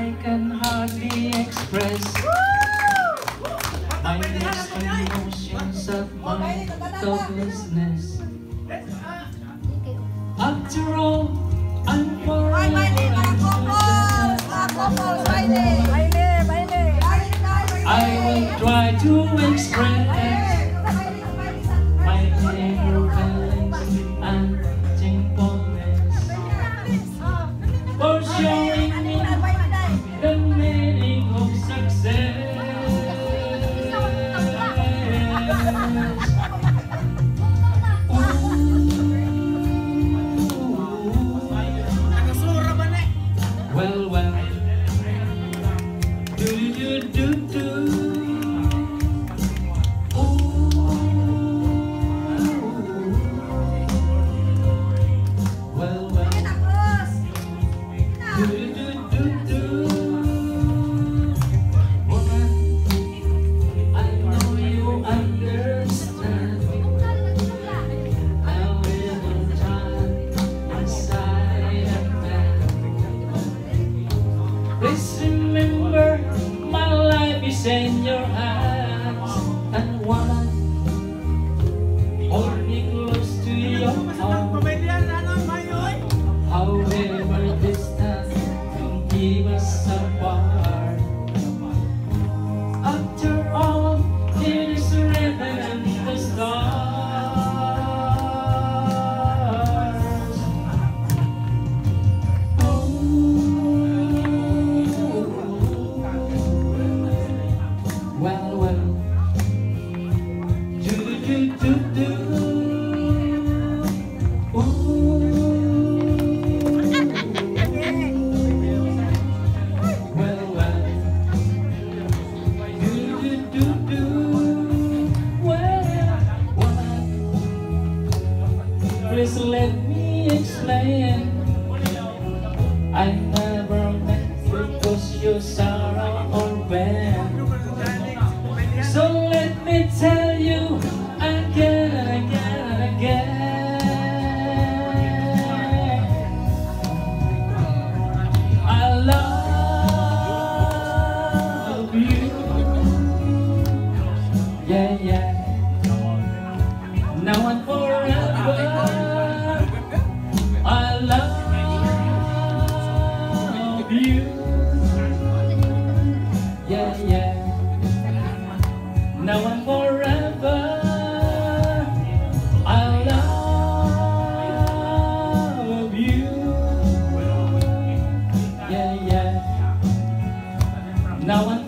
I can hardly express my mixed emotions of my thoughtlessness. After all, I'm forever I will try to express my inner feelings and thankfulness for showing me the meaning of success. Well, well, do. Well, well, do. Woman, I know you understand how little time inside a man. Please remember, my life is in your hands, and woman, hold me close to your heart. However distance can keep us apart. After all, it is written in the stars. Well, well, do. Well, well, do. Well, please let me explain. I never meant to cause you sorrow or pain. So let me tell you again. I love you. Yeah. Now and forever. I love you. Yeah. Now and forever, I love you. Yeah. Now and